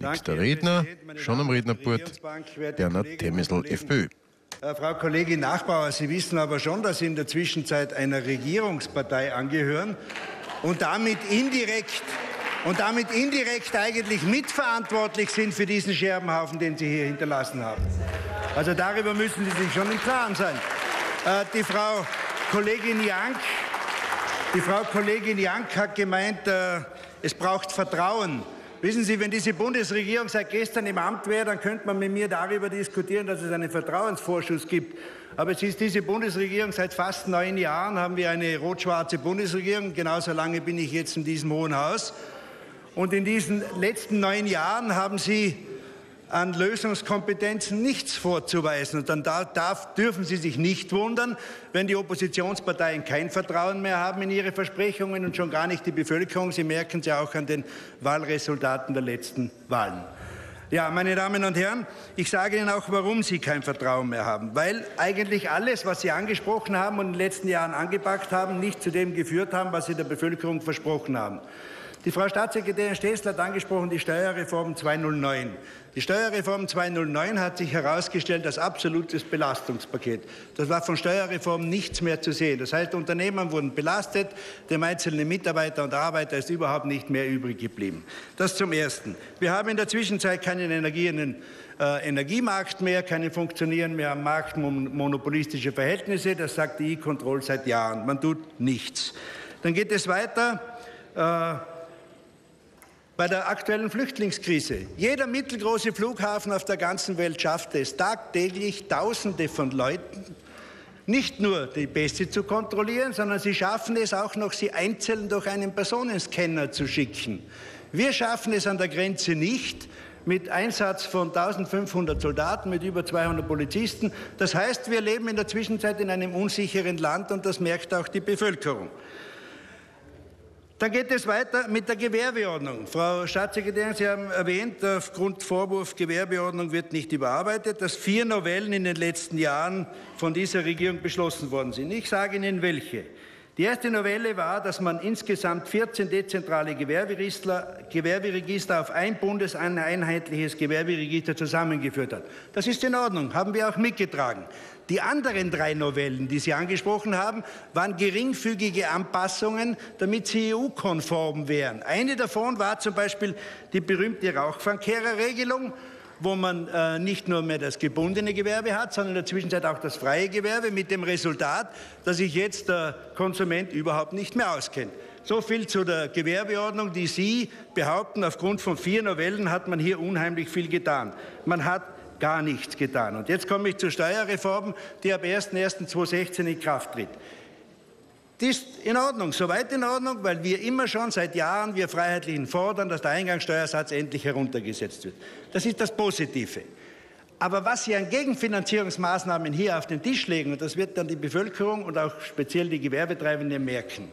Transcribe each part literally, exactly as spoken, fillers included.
Nächster Redner, schon am Rednerpult, Bernhard Temesl, FPÖ. Frau Kollegin Nachbauer, Sie wissen aber schon, dass Sie in der Zwischenzeit einer Regierungspartei angehören und damit indirekt, und damit indirekt eigentlich mitverantwortlich sind für diesen Scherbenhaufen, den Sie hier hinterlassen haben. Also darüber müssen Sie sich schon im Klaren sein. Äh, die Frau Kollegin Jank, die Frau Kollegin Jank hat gemeint, äh, es braucht Vertrauen. Wissen Sie, wenn diese Bundesregierung seit gestern im Amt wäre, dann könnte man mit mir darüber diskutieren, dass es einen Vertrauensvorschuss gibt. Aber es ist diese Bundesregierung seit fast neun Jahren, haben wir eine rot-schwarze Bundesregierung. Genauso lange bin ich jetzt in diesem Hohen Haus. Und in diesen letzten neun Jahren haben Sie an Lösungskompetenzen nichts vorzuweisen. Und dann darf, darf, dürfen Sie sich nicht wundern, wenn die Oppositionsparteien kein Vertrauen mehr haben in ihre Versprechungen und schon gar nicht die Bevölkerung. Sie merken es ja auch an den Wahlresultaten der letzten Wahlen. Ja, meine Damen und Herren, ich sage Ihnen auch, warum Sie kein Vertrauen mehr haben. Weil eigentlich alles, was Sie angesprochen haben und in den letzten Jahren angepackt haben, nicht zu dem geführt haben, was Sie der Bevölkerung versprochen haben. Die Frau Staatssekretärin Stessler hat angesprochen die Steuerreform zweitausendneun. Die Steuerreform zweitausendneun hat sich herausgestellt als absolutes Belastungspaket. Das war von Steuerreform nichts mehr zu sehen. Das heißt, Unternehmen wurden belastet, dem einzelnen Mitarbeiter und Arbeiter ist überhaupt nicht mehr übrig geblieben. Das zum Ersten. Wir haben in der Zwischenzeit keinen Energie, äh, Energiemarkt mehr, keinen funktionierenden mehr am Markt, monopolistische Verhältnisse. Das sagt die E-Control seit Jahren. Man tut nichts. Dann geht es weiter. Äh, Bei der aktuellen Flüchtlingskrise. Jeder mittelgroße Flughafen auf der ganzen Welt schafft es, tagtäglich Tausende von Leuten, nicht nur die Pässe zu kontrollieren, sondern sie schaffen es auch noch, sie einzeln durch einen Personenscanner zu schicken. Wir schaffen es an der Grenze nicht, mit Einsatz von eintausendfünfhundert Soldaten, mit über zweihundert Polizisten. Das heißt, wir leben in der Zwischenzeit in einem unsicheren Land und das merkt auch die Bevölkerung. Dann geht es weiter mit der Gewerbeordnung. Frau Staatssekretärin, Sie haben erwähnt, aufgrund Vorwurf, Gewerbeordnung wird nicht überarbeitet, dass vier Novellen in den letzten Jahren von dieser Regierung beschlossen worden sind. Ich sage Ihnen welche. Die erste Novelle war, dass man insgesamt vierzehn dezentrale Gewerberegister, Gewerberegister auf ein bundeseinheitliches Gewerberegister zusammengeführt hat. Das ist in Ordnung, haben wir auch mitgetragen. Die anderen drei Novellen, die Sie angesprochen haben, waren geringfügige Anpassungen, damit sie E U-konform wären. Eine davon war zum Beispiel die berühmte Rauchfangkehrer-Regelung, wo man äh, nicht nur mehr das gebundene Gewerbe hat, sondern in der Zwischenzeit auch das freie Gewerbe, mit dem Resultat, dass sich jetzt der Konsument überhaupt nicht mehr auskennt. So viel zu der Gewerbeordnung, die Sie behaupten, aufgrund von vier Novellen hat man hier unheimlich viel getan. Man hat gar nichts getan. Und jetzt komme ich zur Steuerreform, die ab erster erster zweitausendsechzehn in Kraft tritt. Die ist in Ordnung, soweit in Ordnung, weil wir immer schon seit Jahren, wir Freiheitlichen fordern, dass der Eingangssteuersatz endlich heruntergesetzt wird. Das ist das Positive. Aber was Sie an Gegenfinanzierungsmaßnahmen hier auf den Tisch legen, und das wird dann die Bevölkerung und auch speziell die Gewerbetreibenden merken.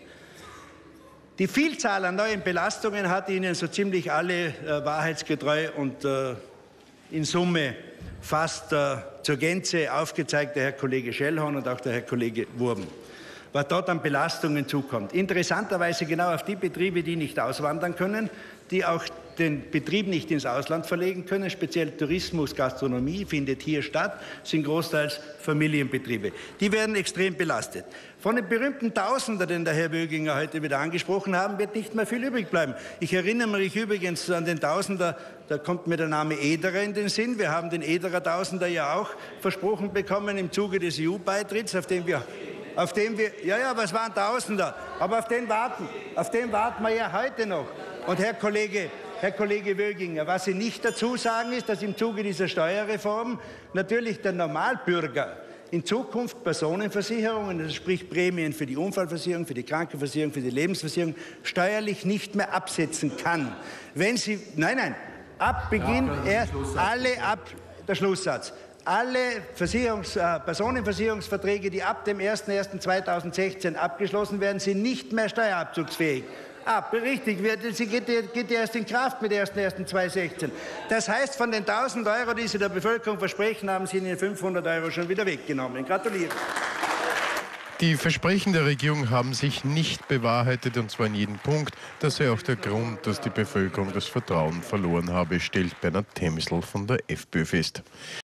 Die Vielzahl an neuen Belastungen hat Ihnen so ziemlich alle äh, wahrheitsgetreu und äh, in Summe fast äh, zur Gänze aufgezeigt, der Herr Kollege Schellhorn und auch der Herr Kollege Wurm, was dort an Belastungen zukommt. Interessanterweise genau auf die Betriebe, die nicht auswandern können, die auch den Betrieb nicht ins Ausland verlegen können, speziell Tourismus, Gastronomie findet hier statt, sind großteils Familienbetriebe. Die werden extrem belastet. Von den berühmten Tausender, den der Herr Wöginger heute wieder angesprochen haben, wird nicht mehr viel übrig bleiben. Ich erinnere mich übrigens an den Tausender, da kommt mir der Name Ederer in den Sinn. Wir haben den Ederer Tausender ja auch versprochen bekommen im Zuge des E U-Beitritts, auf den wir Auf dem wir, ja, ja, aber es waren Tausender, aber auf den warten, auf den warten wir ja heute noch. Und Herr Kollege, Herr Kollege Wöginger, was Sie nicht dazu sagen, ist, dass im Zuge dieser Steuerreform natürlich der Normalbürger in Zukunft Personenversicherungen, das sprich Prämien für die Unfallversicherung, für die Krankenversicherung, für die Lebensversicherung, steuerlich nicht mehr absetzen kann. Wenn Sie, nein, nein, ab Beginn ja, erst alle ab, der Schlusssatz. Alle Versicherungs-, äh, Personenversicherungsverträge, die ab dem erster erster zweitausendsechzehn abgeschlossen werden, sind nicht mehr steuerabzugsfähig. Ah, richtig, sie geht, geht erst in Kraft mit erster erster zweitausendsechzehn. Das heißt, von den tausend Euro, die Sie der Bevölkerung versprechen, haben Sie Ihnen fünfhundert Euro schon wieder weggenommen. Gratuliere. Die Versprechen der Regierung haben sich nicht bewahrheitet, und zwar in jedem Punkt. Das sei auch der Grund, dass die Bevölkerung das Vertrauen verloren habe, stellt Bernhard Temsl von der FPÖ fest.